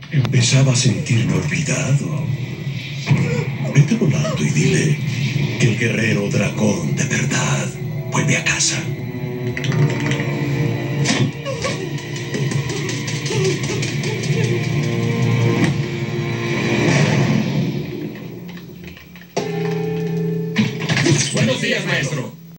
Empezaba a sentirme olvidado. Vete volando y dile que el guerrero dragón de verdad vuelve a casa. Buenos días, maestro.